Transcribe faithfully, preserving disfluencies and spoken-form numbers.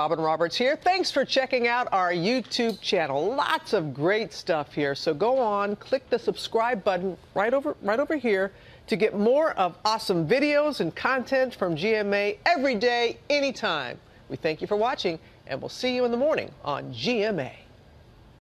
Robin Roberts here. Thanks for checking out our YouTube channel. Lots of great stuff here. So go on, click the subscribe button right over, right over here to get more of awesome videos and content from G M A every day, anytime. We thank you for watching, and we'll see you in the morning on G M A.